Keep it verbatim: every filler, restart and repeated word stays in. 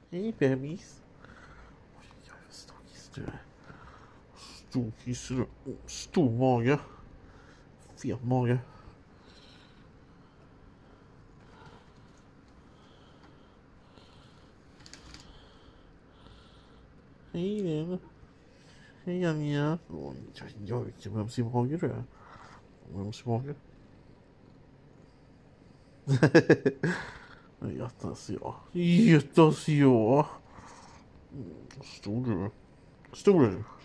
Hej bebis. Oj, vad stor du är. Stor kiss du. Stor mage. Fet mage. Hej Lynn. Hej Anya. Oj, oj, oj, vilken vemsig mage du är. Vemsig mage. Jättas jag. Jättas jag. Stor du. Stor du.